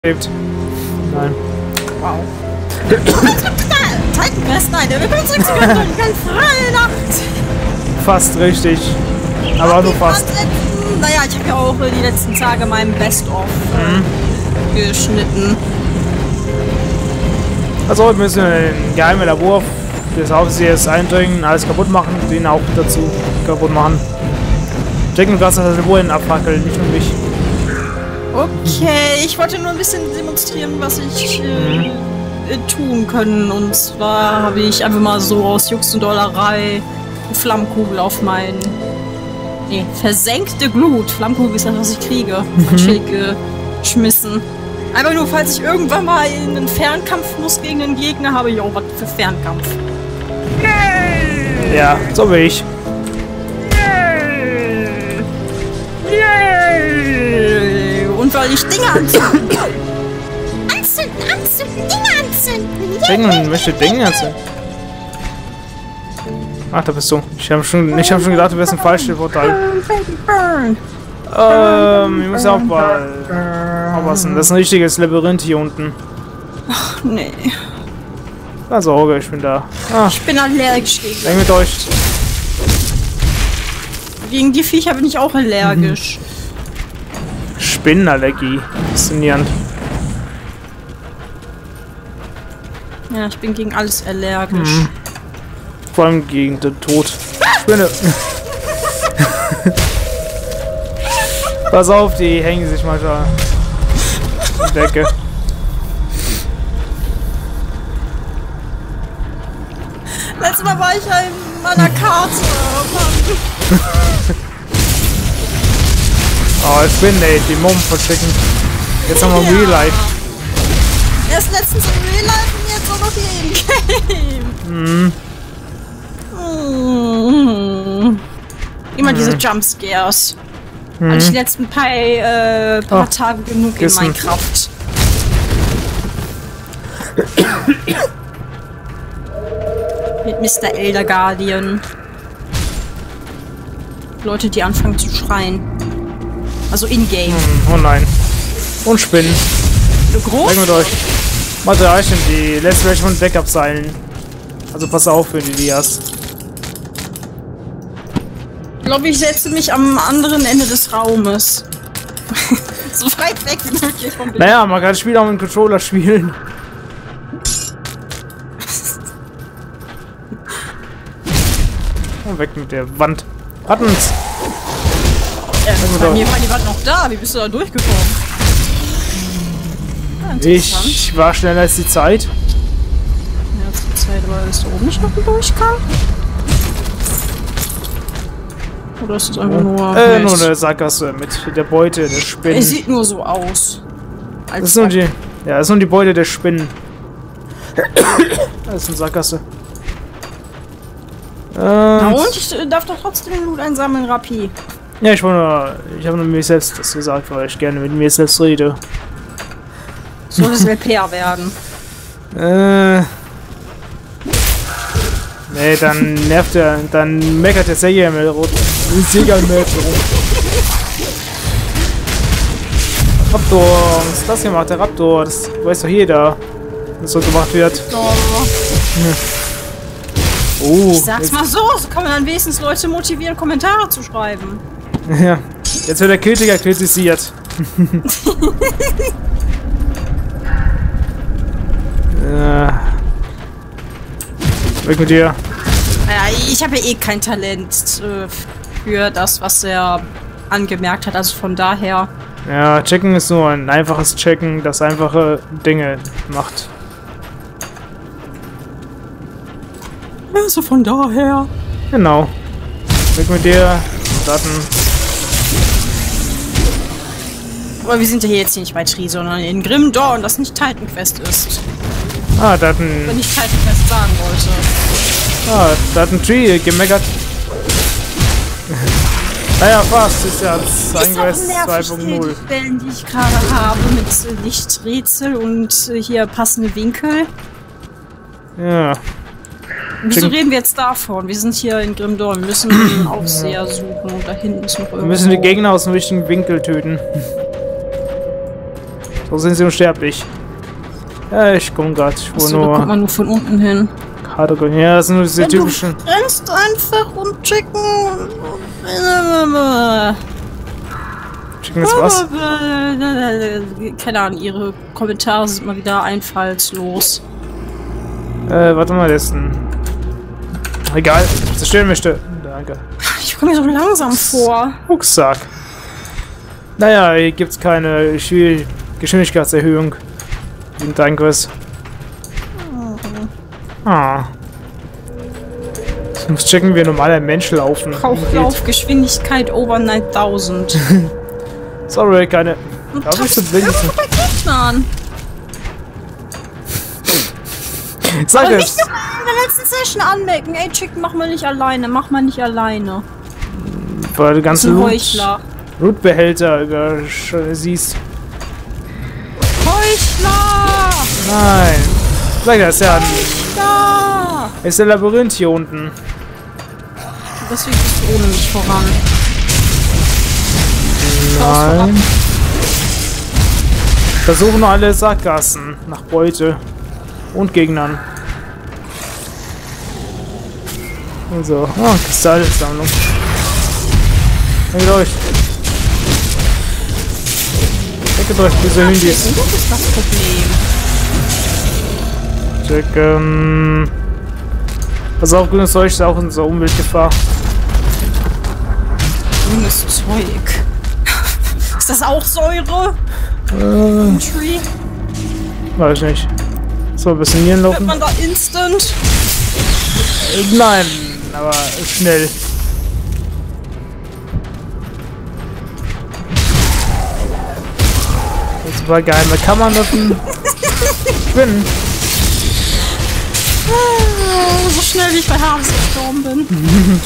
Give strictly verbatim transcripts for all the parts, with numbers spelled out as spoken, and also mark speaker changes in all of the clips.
Speaker 1: Nein.
Speaker 2: Wow. Titan Quest, nein, willkommen zurück zu Gott und ganz freie Nacht.
Speaker 1: Fast richtig. Aber auch nur fast.
Speaker 2: Letzten, naja, ich habe ja auch die letzten Tage meinem Best-of mhm. äh, geschnitten.
Speaker 1: Also heute müssen wir in den geheimen Labor des Aufsehers eindringen, alles kaputt machen, den auch dazu kaputt machen. Checken und das Labor in abfackeln, nicht nur mich.
Speaker 2: Okay, ich wollte nur ein bisschen demonstrieren, was ich äh, mhm. äh, tun können. Und zwar habe ich einfach mal so aus Jux und Dollerei eine Flammkugel auf mein... Nee, versenkte Glut. Flammkugel ist das, was ich kriege. Mhm. Schild geschmissen. Einfach nur, falls ich irgendwann mal in einen Fernkampf muss gegen einen Gegner, habe ich auch was für Fernkampf.
Speaker 1: Yay! Ja, so wie ich.
Speaker 2: Und weil ich Dinge anzünden. Anzünden, anzünden, Dinge anzünden.
Speaker 1: Dinge, möchte Dinge anzünden. Ach, da bist du. Ich habe schon, ich hab schon gedacht, du wärst ein Fallschirmportal. Ähm, ich muss auch mal aufpassen. Das ist ein richtiges Labyrinth hier unten.
Speaker 2: Ach, nee.
Speaker 1: Keine Sorge, ich bin da. Ah.
Speaker 2: Ich bin allergisch gegen.
Speaker 1: Weg mit euch.
Speaker 2: Gegen die Viecher bin ich auch allergisch.
Speaker 1: Mhm. Spinnenallergie. Faszinierend.
Speaker 2: Ja, ich bin gegen alles allergisch. Mhm.
Speaker 1: Vor allem gegen den Tod. Spinne. Pass auf, die hängen sich manchmal an die Decke.
Speaker 2: Letztes Mal war ich ja in meiner Karte.
Speaker 1: Oh, ich bin ey, die Mumm verschicken. Jetzt haben wir
Speaker 2: ja.
Speaker 1: Real Life.
Speaker 2: Erst letztens im Real Life und jetzt auch noch hier im Game. Mhm. Mhm. Immer mhm. diese Jumpscares. Mhm. Hatte ich die letzten paar, äh, paar oh. Tage genug Gissen. in Minecraft. Mit Mister Elder Guardian. Leute, die anfangen zu schreien. Also in-game.
Speaker 1: Hm, oh nein. Und Spinnen.
Speaker 2: Groß?
Speaker 1: Weg mit euch. Materialien, die lässt vielleicht von Backup seilen. Also pass auf, wenn du die hast.
Speaker 2: Ich glaube, ich setze mich am anderen Ende des Raumes. So weit weg wie möglich vom Bild.
Speaker 1: Naja, man kann das Spiel auch mit dem Controller spielen. Und weg mit der Wand. Hat uns.
Speaker 2: Ja, bei mir war die Wand noch da. Wie bist du da durchgekommen? Ah,
Speaker 1: ich war schneller als die Zeit.
Speaker 2: Ja, als die Zeit war, dass da oben nicht noch durchkam. Oder ist das einfach nur...
Speaker 1: Äh, nur eine Sackgasse mit der Beute der Spinnen.
Speaker 2: Er sieht nur so aus.
Speaker 1: Das ist nur die... Ja, das ist nur die Beute der Spinnen. Das ist eine Sackgasse. Und
Speaker 2: Na und? Ich darf doch trotzdem den Loot einsammeln, Rapi.
Speaker 1: Ja, ich wollte nur, ich habe nur mir selbst das gesagt, weil ich gerne mit mir selbst rede.
Speaker 2: Soll es L P R werden?
Speaker 1: Äh. Nee, dann nervt er, dann meckert der Säger mehr rum. Säger mehr rum. Raptor, was ist das gemacht? Der Raptor, das weiß doch jeder, dass so gemacht wird.
Speaker 2: Oh.
Speaker 1: Hm. Oh,
Speaker 2: ich sag's mal so, so kann man dann wenigstens Leute motivieren, Kommentare zu schreiben.
Speaker 1: Ja, jetzt wird der Kritiker kritisiert. Ja. Weg mit dir.
Speaker 2: Ja, ich habe ja eh kein Talent äh, für das, was er angemerkt hat, also von daher.
Speaker 1: Ja, checken ist nur ein einfaches Checken, das einfache Dinge macht.
Speaker 2: Also von daher.
Speaker 1: Genau. Weg mit dir. Daten.
Speaker 2: Aber wir sind ja hier jetzt nicht bei Tree, sondern in Grim Dawn, das nicht Titan Quest ist.
Speaker 1: Ah, Daten.
Speaker 2: Wenn ich Titan Quest sagen wollte.
Speaker 1: Ah, Daten Tree gemeckert. Naja, fast. Ist ja Titan Quest zwei Punkt null.
Speaker 2: Die Stellen, die ich gerade habe, mit Lichträtsel und hier passende Winkel.
Speaker 1: Ja.
Speaker 2: Wieso reden wir jetzt davon? Wir sind hier in Grim Dawn. Wir müssen einen Aufseher suchen und da hinten ist noch irgendwo.
Speaker 1: Wir müssen die Gegner aus dem richtigen Winkel töten. So sind sie unsterblich. Ja, ich komme gerade. Ich
Speaker 2: Achso, da kommt man nur von unten hin.
Speaker 1: Hardcore. Ja, das sind nur diese
Speaker 2: Wenn
Speaker 1: typischen.
Speaker 2: Du rennst einfach und Chicken.
Speaker 1: Chicken ist was?
Speaker 2: Keine Ahnung, ihre Kommentare sind mal wieder einfallslos.
Speaker 1: Äh, warte mal, das ist ein. Egal, ich zerstören möchte. Danke.
Speaker 2: Ich komme mir so langsam vor.
Speaker 1: Rucksack. Naja, hier gibt's keine Geschw- Geschwindigkeitserhöhung. In deinem Quiz. Ah. Ich muss checken, wie ein normaler Mensch laufen.
Speaker 2: Laufgeschwindigkeit over neuntausend.
Speaker 1: Sorry, keine.
Speaker 2: Und
Speaker 1: Darf ich so
Speaker 2: tapst
Speaker 1: blind?
Speaker 2: irgendwo bei Gegnern.
Speaker 1: Sag
Speaker 2: Aber
Speaker 1: es!
Speaker 2: nicht noch in der letzten Session anmerken. Ey, Chicken, mach mal nicht alleine. Mach mal nicht alleine.
Speaker 1: Weil du
Speaker 2: Das ist
Speaker 1: ganze
Speaker 2: ein
Speaker 1: Loot,
Speaker 2: Heuchler.
Speaker 1: Lootbehälter über siehst.
Speaker 2: Heuchler!
Speaker 1: Nein. Sag das, ja.
Speaker 2: Da!
Speaker 1: Ist der Labyrinth hier unten.
Speaker 2: Deswegen bist du ohne mich voran.
Speaker 1: Nein. Versuchen alle Sackgassen nach Beute und Gegnern. Also, oh, Kristallsammlung. Denkt euch. Denkt euch, diese Hündis.
Speaker 2: Du bist das Problem.
Speaker 1: Checken. Pass auf, grünes Zeug ist auch in so Umweltgefahr.
Speaker 2: Grünes Zeug. Ist das auch Säure?
Speaker 1: Äh,
Speaker 2: Tree?
Speaker 1: weiß ich nicht. So, ein bisschen hier
Speaker 2: Wird
Speaker 1: laufen.
Speaker 2: man da instant?
Speaker 1: Äh, nein, aber schnell. Jetzt war geheime Kammern öffnen. Bin.
Speaker 2: So schnell wie ich bei Hades gestorben bin.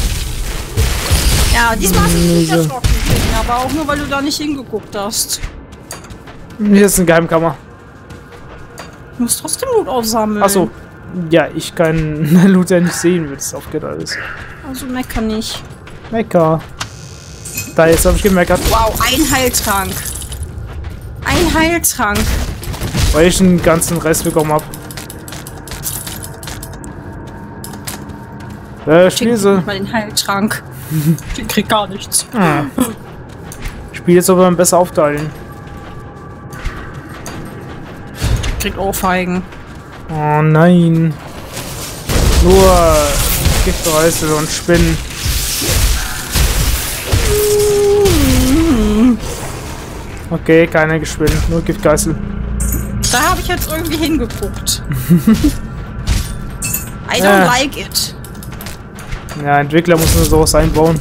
Speaker 2: Ja, diesmal hast du mich nicht erschrocken, aber auch nur, weil du da nicht hingeguckt hast.
Speaker 1: Hier ist eine Geheimkammer.
Speaker 2: Du musst trotzdem Loot aufsammeln.
Speaker 1: Achso. Ja, ich kann Loot ja nicht sehen, wie das aufgeht alles.
Speaker 2: Also mecker nicht.
Speaker 1: Mecker. Da, jetzt habe ich gemeckert.
Speaker 2: Wow, ein Heiltrank. Ein Heiltrank.
Speaker 1: Weil ich den ganzen Rest bekommen habe. Äh, spiel
Speaker 2: Schick
Speaker 1: so.
Speaker 2: mal den Heiltrank. Ich krieg gar nichts.
Speaker 1: Ah. Spiel jetzt aber besser aufteilen.
Speaker 2: Krieg Ohrfeigen.
Speaker 1: Oh nein. Nur Giftreißel und Spinnen. Okay, keine Gespinnen, nur Giftgeißel.
Speaker 2: Da habe ich jetzt irgendwie hingeguckt. I don't
Speaker 1: Ja.
Speaker 2: like it.
Speaker 1: Ja, Entwickler müssen sowas einbauen.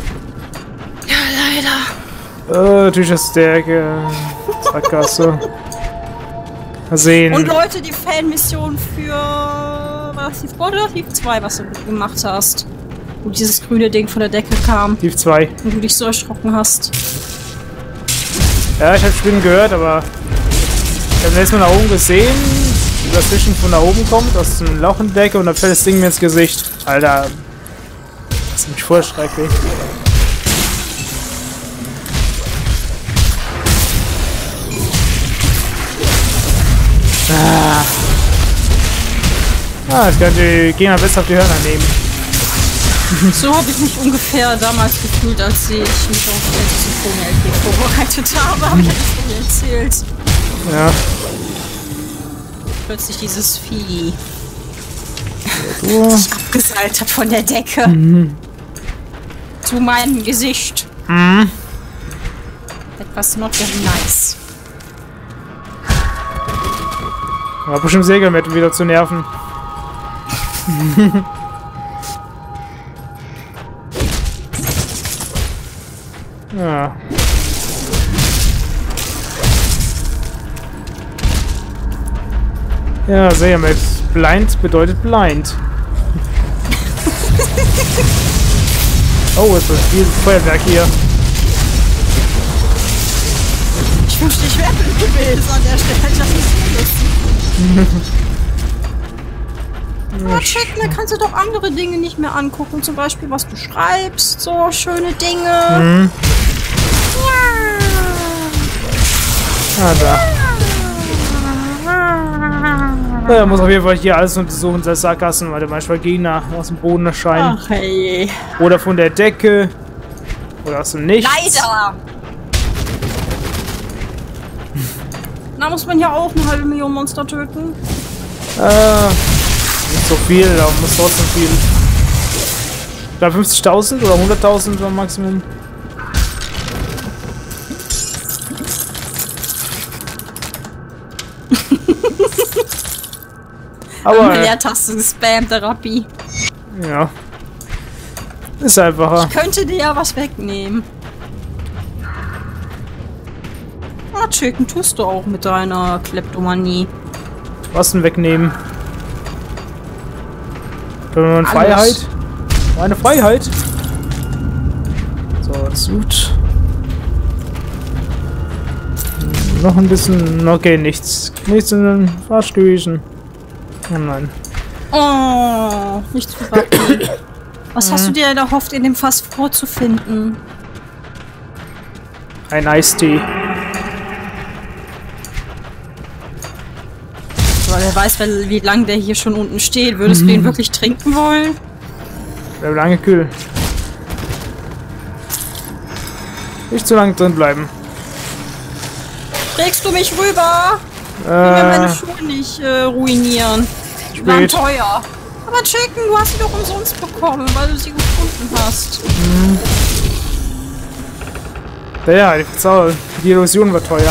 Speaker 2: Ja, leider.
Speaker 1: Äh, natürlich ist der äh, Sackgasse. Mal sehen.
Speaker 2: Und Leute, die Fanmission für war das Thief oder Thief zwei, was du gemacht hast. Wo dieses grüne Ding von der Decke kam
Speaker 1: Tief zwei.
Speaker 2: und du dich so erschrocken hast.
Speaker 1: Ja, ich habe Spinnen gehört, aber ich habe letztes Mal nach oben gesehen, wie das Fischen von da oben kommt, aus dem Loch in der Decke und dann fällt das Ding mir ins Gesicht. Alter. Das ist mich voll schrecklich. Ah. Ah, ich könnte die Gegner besser auf die Hörner nehmen.
Speaker 2: So habe ich mich ungefähr damals gefühlt, als ich mich auf die Symphonie-L P vorbereitet habe, habe ich das mir erzählt.
Speaker 1: Ja.
Speaker 2: Plötzlich dieses Vieh
Speaker 1: Du.
Speaker 2: sich abgeseilt hat von der Decke.
Speaker 1: Mhm.
Speaker 2: Zu meinem Gesicht.
Speaker 1: Mhm.
Speaker 2: Etwas not very nice.
Speaker 1: War bestimmt Segel mit, um wieder zu nerven. Ja. Ja, sehr mit blind bedeutet blind. Oh, es ist viel Feuerwerk hier.
Speaker 2: Ich wünschte, ich wäre gewesen an der Stelle. Hätte das nicht sehen müssen. Ja, check, da kannst du doch andere Dinge nicht mehr angucken. Zum Beispiel, was du schreibst. So schöne Dinge.
Speaker 1: Mhm.
Speaker 2: Ja.
Speaker 1: Ah, da. Ja, er muss auf jeden Fall hier alles untersuchen, das Sackgassen, weil da manchmal Gegner aus dem Boden erscheinen.
Speaker 2: Ach hey.
Speaker 1: Oder von der Decke. Oder aus dem Nichts.
Speaker 2: Leider! Da muss man ja auch eine halbe Million Monster töten.
Speaker 1: Äh, nicht so viel, aber muss trotzdem viel. Ich glaube fünfzigtausend oder hunderttausend war Maximum. Aber
Speaker 2: eine Leertaste gespammt, der Rappi.
Speaker 1: Ja. Ist einfacher.
Speaker 2: Ich könnte dir ja was wegnehmen. Ah, Chicken tust du auch mit deiner Kleptomanie.
Speaker 1: Was denn wegnehmen? Meine Freiheit? Meine Freiheit? So, das gut. Noch ein bisschen. Okay, nichts. Nichts in den Arsch gewesen. Oh nein.
Speaker 2: Oh, nichts gebacken. Was hast du dir denn erhofft, in dem Fass vorzufinden?
Speaker 1: Ein Eistee.
Speaker 2: Weil wer weiß, wie lange der hier schon unten steht. Würdest du ihn wirklich trinken wollen?
Speaker 1: Bleibt lange kühl. Nicht zu lange drin bleiben.
Speaker 2: Trägst du mich rüber? Ich will
Speaker 1: Äh,
Speaker 2: meine Schuhe nicht äh, ruinieren. Die waren teuer. Aber Chicken, du hast sie doch umsonst bekommen, weil du sie gefunden hast.
Speaker 1: ja, die, die Illusion war teuer.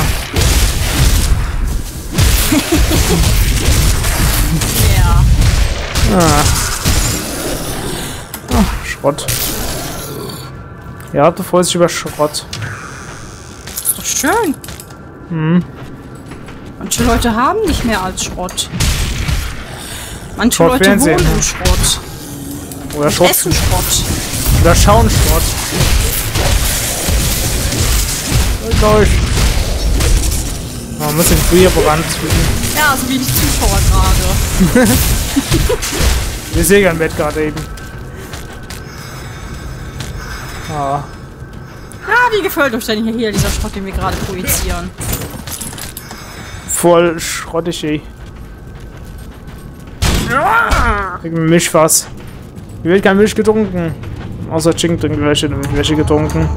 Speaker 2: Ja.
Speaker 1: Ah. Ach, Schrott. Ja, du freust dich über Schrott.
Speaker 2: Ist doch schön.
Speaker 1: Hm.
Speaker 2: Manche Leute haben nicht mehr als Schrott. Manche
Speaker 1: Schrott
Speaker 2: Leute
Speaker 1: Fernsehen,
Speaker 2: wohnen
Speaker 1: ja.
Speaker 2: im Schrott.
Speaker 1: Oder Schrott.
Speaker 2: Essen Schrott.
Speaker 1: Oder schauen Schrott. Durch. Oh, ein bisschen früher Brand.
Speaker 2: Ja, so wie die Zuschauer gerade.
Speaker 1: Wir sehen ein Bett gerade eben. Ah.
Speaker 2: Ah, wie gefällt euch denn hier dieser Schrott, den wir gerade projizieren?
Speaker 1: Voll schrottig, ey. Mischfass. Hier wird kein Milch getrunken. Außer Chicken trinken welche, welche getrunken.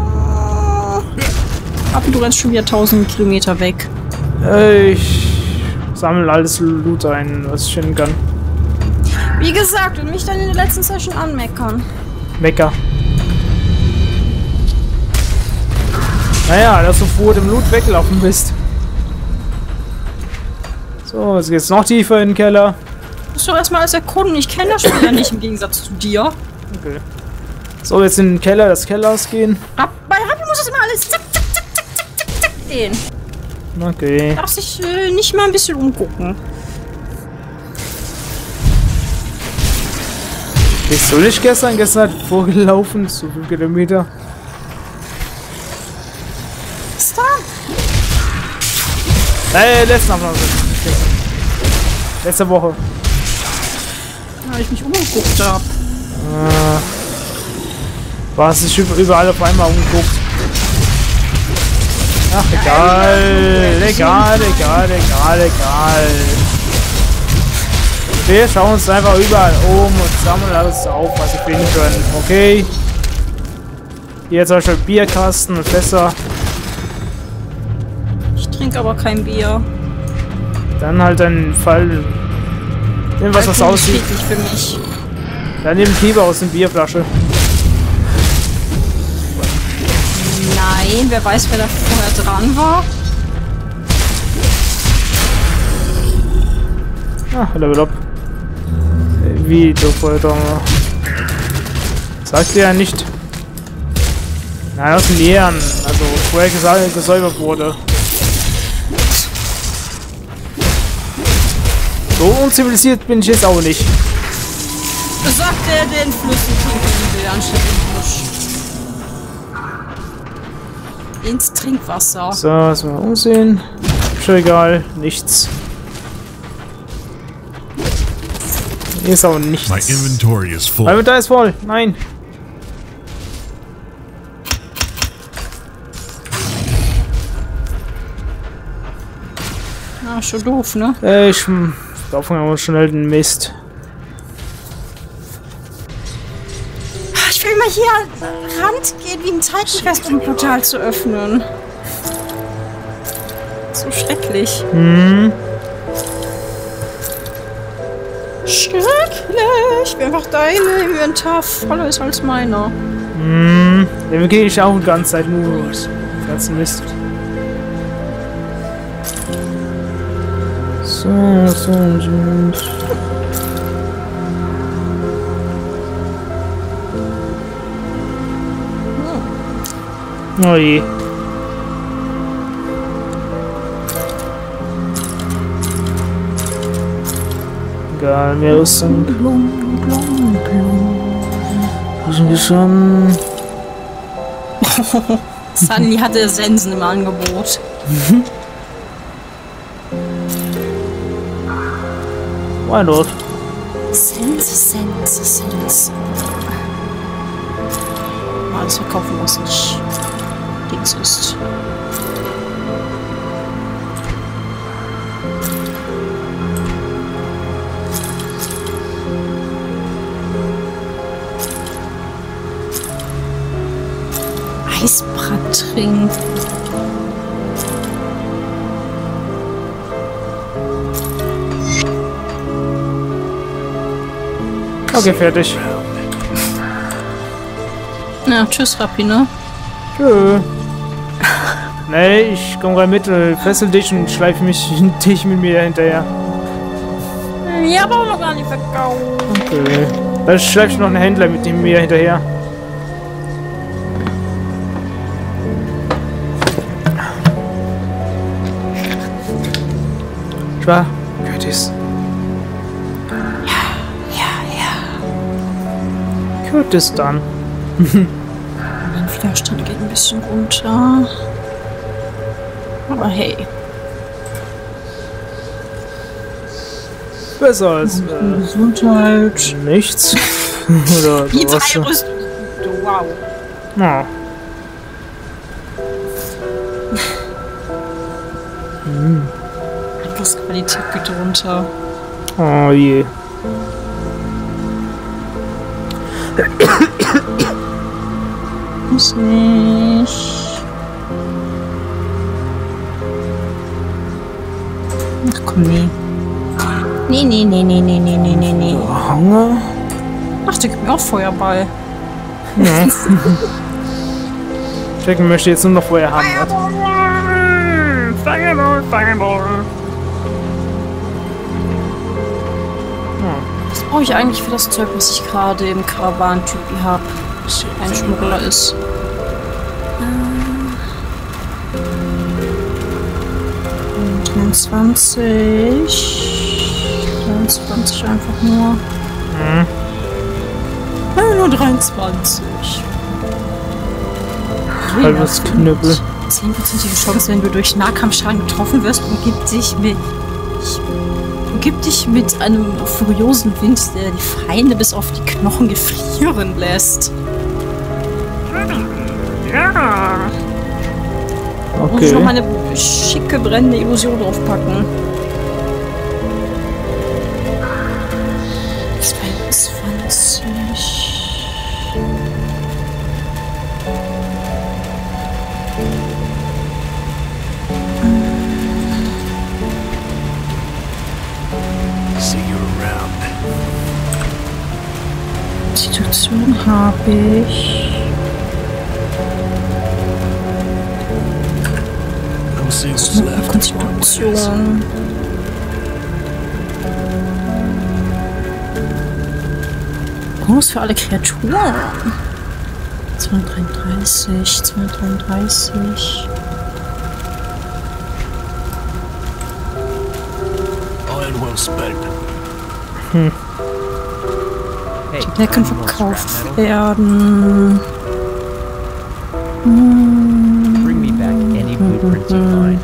Speaker 2: Aber du rennst schon wieder tausend Kilometer weg.
Speaker 1: Ich sammle alles Loot ein, was ich finden kann.
Speaker 2: Wie gesagt, und mich dann in der letzten Session anmeckern.
Speaker 1: Mecker. Naja, dass du vor dem Loot weglaufen bist. So, jetzt geht's noch tiefer in den Keller.
Speaker 2: Du musst doch erstmal alles erkunden. Ich kenne das Spiel ja nicht im Gegensatz zu dir.
Speaker 1: Okay. So, jetzt in den Keller des Kellers gehen.
Speaker 2: Rab bei Rappi muss das immer alles zack, zack, zack, zack, zack, zack, zack gehen.
Speaker 1: Okay.
Speaker 2: Darf sich äh, nicht mal ein bisschen umgucken.
Speaker 1: Bist du nicht gestern? Gestern hat vorgelaufen, so fünf Kilometer.
Speaker 2: Was ist da?
Speaker 1: Nein, letzten Abend. Letzte Woche.
Speaker 2: Weil ich mich umgeguckt habe.
Speaker 1: Äh, was sich überall auf einmal umguckt. Ach, egal. Egal, egal, egal, egal. Wir schauen uns einfach überall um und sammeln alles auf, was wir finden können. Okay. Hier zum Beispiel Bierkasten und Fässer.
Speaker 2: Ich trinke aber kein Bier.
Speaker 1: Dann halt ein Fall. Irgendwas, was
Speaker 2: Alkohol
Speaker 1: aussieht.
Speaker 2: steht nicht für mich.
Speaker 1: Dann nehmen Kieber aus der Bierflasche.
Speaker 2: Nein, wer weiß, wer da vorher dran war.
Speaker 1: Ah, Level up. Wie du vorher dran war. Sagt ihr ja nicht. Nein, aus dem Leeren. Also vorher gesa- gesäubert wurde. So unzivilisiert bin ich jetzt auch nicht.
Speaker 2: Sagt der, der in Flüssen trinken will, anstatt im Busch. Ins Trinkwasser.
Speaker 1: So, lass mal umsehen. Schon egal, nichts. Hier ist auch nichts.
Speaker 3: My inventory is full.
Speaker 1: Mein Inventar ist voll. Nein.
Speaker 2: Ah, schon doof, ne?
Speaker 1: Äh, ich Kaufen wir uns schnell den Mist.
Speaker 2: Ich will mal hier rangehen wie ein Zeitgeist, um ein Portal zu öffnen. So schrecklich.
Speaker 1: Hm.
Speaker 2: Schrecklich! Wie einfach deine Inventar voller ist als meiner.
Speaker 1: Hm. Dem gehe ich auch die ganze Zeit nur los. Den ganzen Mist. So, so, so. Oh je. Egal, mehr Rüstung.
Speaker 2: Blum, blum, blum.
Speaker 1: Müssen wir schon.
Speaker 2: Sunny hatte Sensen im Angebot.
Speaker 1: Why not?
Speaker 2: Sense, Sense, Sense. Alles verkaufen, was nicht Dings ist. Eisbrat trinken.
Speaker 1: Okay, fertig.
Speaker 2: Ja, tschüss, Rapine.
Speaker 1: Tschö. Nee, ich komm rein mit, äh, fessel dich und schleife mich dich mit mir hinterher.
Speaker 2: Ja, aber auch noch gar nicht verkauft.
Speaker 1: Okay. Dann schleife ich noch einen Händler mit dem mir hinterher. Schwa, Curtis.
Speaker 2: Ja, ja.
Speaker 1: Curtis dann.
Speaker 2: Mein Widerstand geht ein bisschen runter. Aber hey.
Speaker 1: Besser als äh,
Speaker 2: Gesundheit.
Speaker 1: nichts. Oder
Speaker 2: Die
Speaker 1: sowas.
Speaker 2: drei Rüstung. Wow.
Speaker 1: Ja. Hm.
Speaker 2: Angriffsqualität geht runter.
Speaker 1: Oh je.
Speaker 2: Muss nicht. Ach komm, nee. Nee, nee, nee, nee, nee, nee, nee, nee, nee.
Speaker 1: Hunger?
Speaker 2: Ach, der gibt mir auch Feuerball.
Speaker 1: Ja. Checken möchte jetzt nur noch vorher haben. Fireball, Fireball.
Speaker 2: Was brauche ich eigentlich für das Zeug, was ich gerade im Karawan-Typi habe? Was ein Schmuggler ist. Äh, dreiundzwanzig. dreiundzwanzig einfach nur.
Speaker 1: Hm.
Speaker 2: Ja, nur dreiundzwanzig.
Speaker 1: Halbes Knüppel.
Speaker 2: zehn prozentige Chance, wenn du durch Nahkampfschaden getroffen wirst, umgibt dich mit, umgibt dich mit einem furiosen Wind, der die Feinde bis auf die Knochen gefrieren lässt. Ja. Muss ich noch
Speaker 1: Okay.
Speaker 2: mal eine schicke brennende Illusion draufpacken. zweiundzwanzig. Situation habe ich. Konstitution. Bonus für alle Kreaturen. zweihundertdreiunddreißig, zweihundertdreiunddreißig.
Speaker 1: Hm.
Speaker 2: Die Decken verkauft werden. Hm.
Speaker 3: Bring me back any blueprints you find.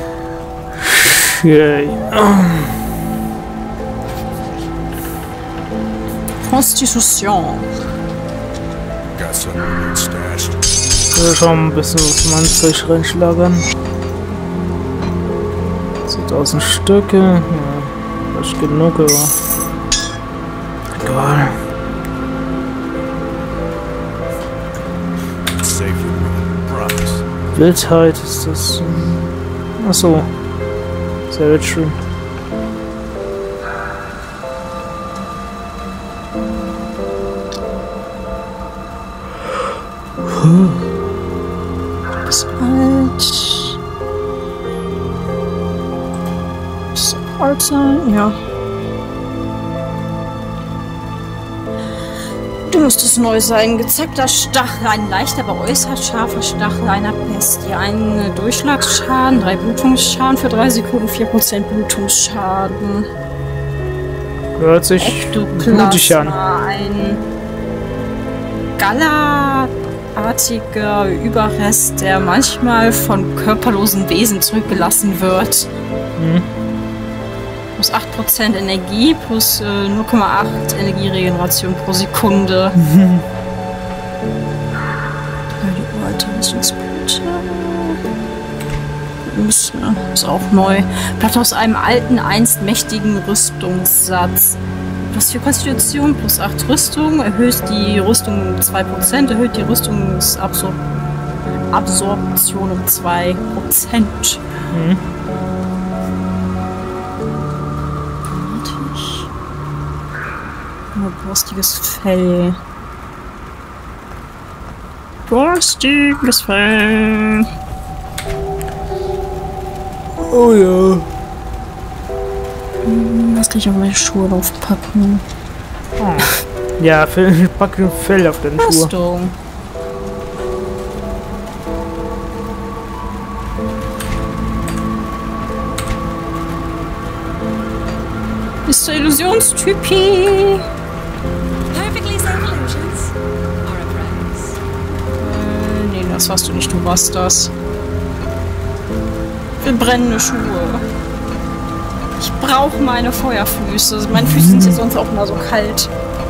Speaker 1: Yay.
Speaker 2: Konstitution.
Speaker 4: Got something good stashed.
Speaker 1: Wir schauen ein bisschen, was man Zeug reinschlagern. zehntausend Stücke. Ja, Nicht genug, aber... Egal.
Speaker 4: It's safe with me. Promise.
Speaker 1: Wildheit ist das... Ach so. Sehr wird schön.
Speaker 2: Ist alt. Ist alt sein, ja. Du müsstest neu sein. Gezackter Stachel, ein leichter, aber äußerst scharfer Stachel einer Bestie. Ein Durchschlagsschaden, drei Blutungsschaden für drei Sekunden, vier Prozent Blutungsschaden.
Speaker 1: Hört sich blutig an.
Speaker 2: Ein Gala-artiger Überrest, der manchmal von körperlosen Wesen zurückgelassen wird.
Speaker 1: Hm.
Speaker 2: Plus acht Prozent Energie, plus äh, null Komma acht Energieregeneration pro Sekunde.
Speaker 1: Mhm.
Speaker 2: Die uralte Rüstungsplatte. Ist, äh, ist auch neu. Platte aus einem alten, einst mächtigen Rüstungssatz. Plus vier Konstitution, plus acht Rüstung, erhöht die Rüstung um zwei Prozent, erhöht die Rüstungsabsorption um zwei Prozent.
Speaker 1: Mhm.
Speaker 2: Borstiges Fell. Borstiges Fell.
Speaker 1: Oh ja.
Speaker 2: Was kann ich auf meine Schuhe draufpacken?
Speaker 1: Oh. Ja, Fell, pack ein Fell auf deine Schuhe.
Speaker 2: Rüstung. Bis zur Illusionstypie.
Speaker 5: Perfectly safe illusions are a friends.
Speaker 2: Äh, nee, das warst du nicht, du warst das. Ich will brennende Schuhe. Ich brauche meine Feuerfüße. Meine Füße sind ja sonst auch immer so kalt.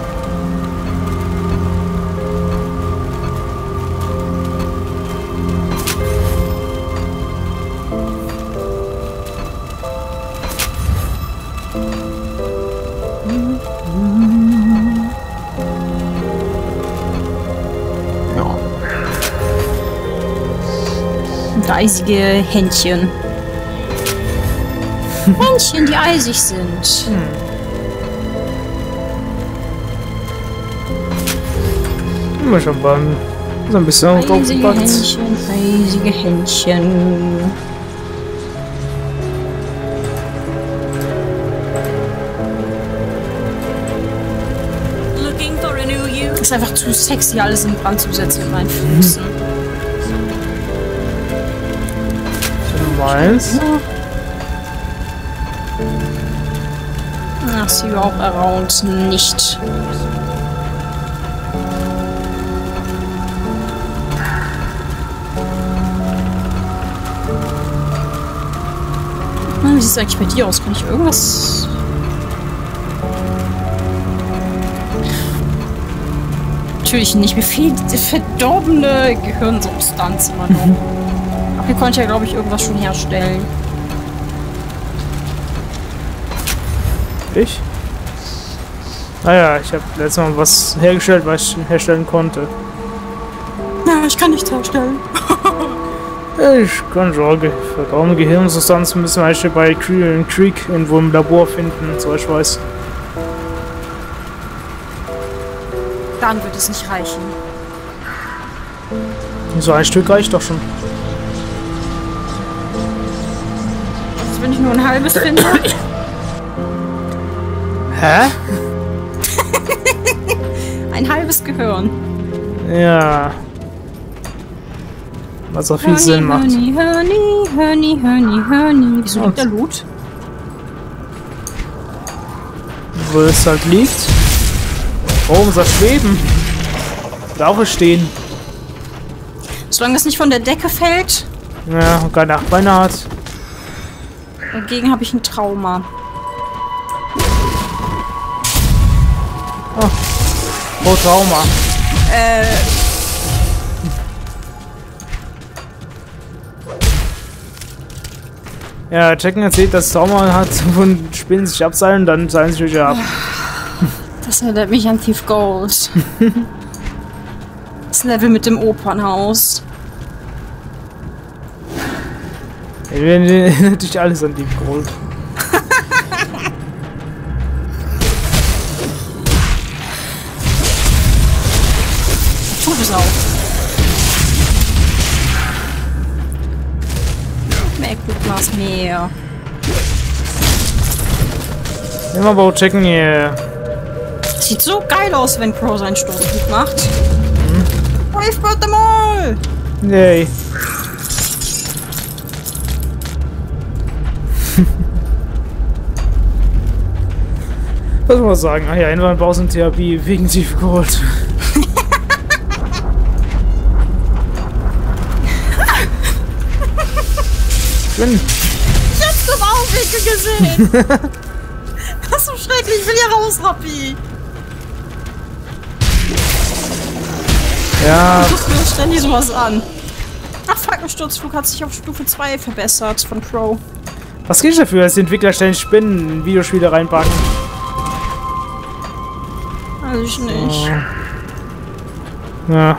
Speaker 2: Und eisige Händchen. Händchen, die eisig sind.
Speaker 1: Immer schon beim so ein bisschen
Speaker 2: Eisige
Speaker 1: draufgepackt.
Speaker 2: Händchen, eisige Händchen.
Speaker 5: Looking for a new you?
Speaker 2: Ist einfach zu sexy, alles in Brand zu setzen mit meinen Füßen.
Speaker 1: Du meinst?
Speaker 2: Ach, see you auch around nicht. Wie sieht es eigentlich bei dir aus? Kann ich irgendwas... Natürlich nicht. Mir fehlt die verdorbene Gehirnsubstanz immer noch. Aber hier konnte ich ja, glaube ich, irgendwas schon herstellen.
Speaker 1: Ich? Naja, ich habe letztes Mal was hergestellt, was ich herstellen konnte.
Speaker 2: Ja, ich kann nichts herstellen.
Speaker 1: Ich kann schon verdammte Gehirnsubstanz müssen wir eigentlich bei Creel Creek irgendwo im Labor finden, so ich weiß.
Speaker 2: Dann wird es nicht reichen.
Speaker 1: So ein Stück reicht doch schon.
Speaker 2: Also wenn ich nur ein halbes finde.
Speaker 1: Hä?
Speaker 2: Ein halbes Gehirn.
Speaker 1: Ja. Was auch viel
Speaker 2: Honey,
Speaker 1: Sinn macht.
Speaker 2: Honey, honey, honey, honey, honey. Wieso liegt der Loot?
Speaker 1: Wo es halt liegt. Oh, muss er schweben. Oder auch stehen.
Speaker 2: Solange es nicht von der Decke fällt,
Speaker 1: Ja, und keine acht Beine hat.
Speaker 2: dagegen habe ich ein Trauma.
Speaker 1: Oh, Trauma.
Speaker 2: Äh.
Speaker 1: Ja, Checken erzählt, dass Sauron hat von Spinnen sich abseilen, dann seilen sich wieder ab.
Speaker 2: Das erinnert mich an Thief Gold. Das Level mit dem Opernhaus.
Speaker 1: Ja, erinnert dich alles an Thief Gold.
Speaker 2: Tote Sau. Mehr Gutmaß mehr.
Speaker 1: Immer aber auch checken hier.
Speaker 2: Sieht so geil aus, wenn Crow seinen Stoßflug macht. Mhm. We've got them all!
Speaker 1: Yay. Was muss man sagen? Ach ja, Einwandbausentherapie wegen Thief Gold. Schön.
Speaker 2: Ich hab's im Augenblicke gesehen! Das ist so schrecklich, ich will hier raus, Rappi!
Speaker 1: Ja.
Speaker 2: Ich guck mir ständig sowas an. Ach fuck, ein Sturzflug hat sich auf Stufe zwei verbessert von Crow.
Speaker 1: Was geht dafür, dass die Entwickler ständig Spinnen in Videospiele reinpacken?
Speaker 2: Also ich nicht.
Speaker 1: Oh. Ja.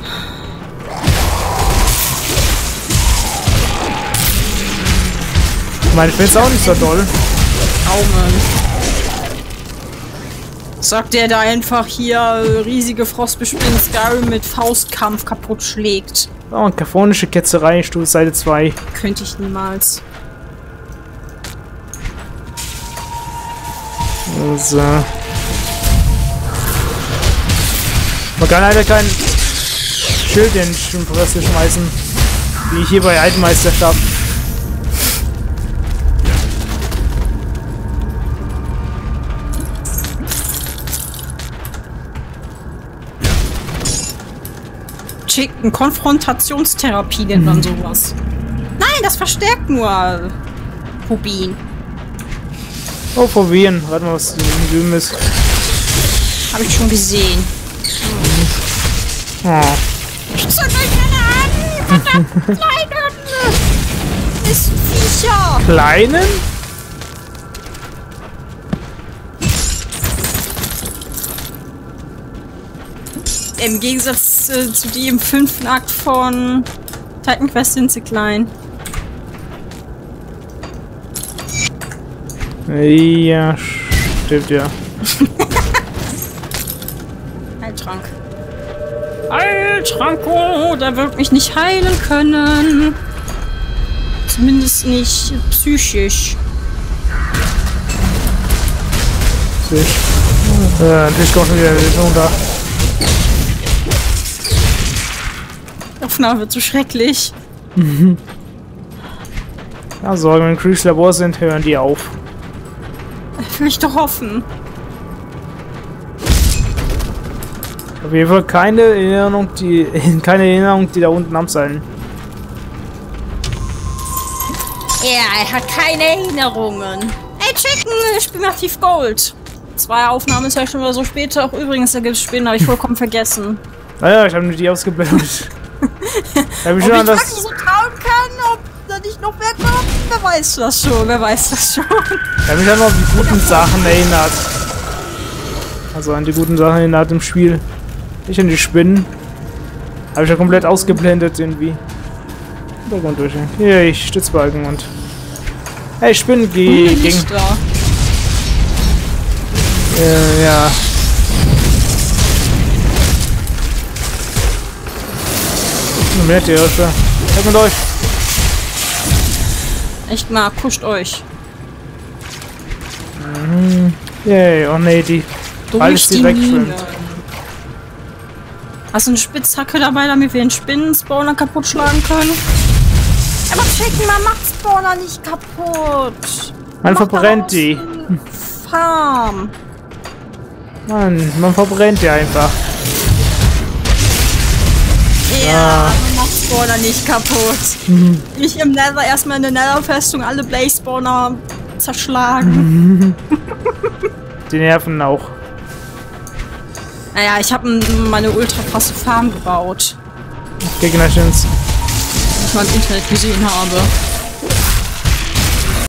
Speaker 1: Ich meine, ich find's auch nicht so doll.
Speaker 2: Daumen. Sagt der, der einfach hier äh, riesige Frostbespinnen Skyrim mit Faustkampf kaputt schlägt.
Speaker 1: Oh, und kaphonische Ketzerei, Stufe Seite zwei.
Speaker 2: Könnte ich niemals.
Speaker 1: So. Man kann leider kein Schild in die Presse schmeißen. Wie hier bei Altmeisterschaft.
Speaker 2: Schicken Konfrontationstherapie nennt man sowas. Nein, das verstärkt nur Rubin.
Speaker 1: Oh, probieren. Warte mal, was drüben ist.
Speaker 2: Habe ich schon gesehen.
Speaker 1: Oh.
Speaker 2: Zünd euch meine an! Verdammt, kleinen! Ist Viecher!
Speaker 1: Kleinen?
Speaker 2: Im Gegensatz äh, zu die im fünften Akt von Titan Quest sind sie klein.
Speaker 1: Ja, stimmt ja.
Speaker 2: Heiltrank. Heiltrank, oh, der wird mich nicht heilen können. Zumindest nicht psychisch.
Speaker 1: Ja, natürlich kommt wieder runter.
Speaker 2: Die Aufnahme wird so schrecklich.
Speaker 1: Ja, Sorge, wenn Creeks Labor sind, hören die auf.
Speaker 2: Will ich doch hoffen.
Speaker 1: Auf jeden Fall keine Erinnerung, die keine Erinnerung, die da unten abseilen.
Speaker 2: Ja, er hat keine Erinnerungen. Ey, Chicken, ich spiele nach Thief Gold. Zwei Aufnahmen ja schon oder so später. Auch übrigens, da gibt es Spinnen, habe ich vollkommen vergessen.
Speaker 1: Naja, ich habe nur die ausgeblendet. Da hab ich
Speaker 2: Ob
Speaker 1: schon
Speaker 2: ich
Speaker 1: das
Speaker 2: das so trauen kann, ob da nicht noch mehr kommt, wer weiß das schon, wer weiß das schon.
Speaker 1: Ich habe mich dann noch an die guten Sachen erinnert. Also an die guten Sachen erinnert im Spiel. Nicht an die Spinnen. Habe ich ja komplett ausgeblendet irgendwie. Hintergrund durch. Hier, ich Stützbalken und... Hey, Spinnen, geh gegen...
Speaker 2: Nicht da.
Speaker 1: Äh, ja. Moment, ihr Hirsche. Weg mit euch.
Speaker 2: Echt mal, pusht euch.
Speaker 1: Mhm. Yay, oh nee, die... Alles
Speaker 2: Durch die
Speaker 1: direkt
Speaker 2: Mine.
Speaker 1: schwimmt.
Speaker 2: Hast du eine Spitzhacke dabei, damit wir den Spinnen-Spawner kaputt schlagen können? Aber checken, man macht Spawner nicht kaputt.
Speaker 1: Man
Speaker 2: Macht
Speaker 1: verbrennt
Speaker 2: daraus
Speaker 1: die.
Speaker 2: eine Farm.
Speaker 1: Mann, man verbrennt die einfach.
Speaker 2: Ja, man macht Spawner nicht kaputt.
Speaker 1: Mhm.
Speaker 2: Ich im Nether erstmal in der Nether-Festung alle Blaze-Spawner zerschlagen.
Speaker 1: Die nerven auch.
Speaker 2: Naja, ich habe meine ultra krasse Farm gebaut.
Speaker 1: Gegnerchens.
Speaker 2: Die ich mal im Internet gesehen habe.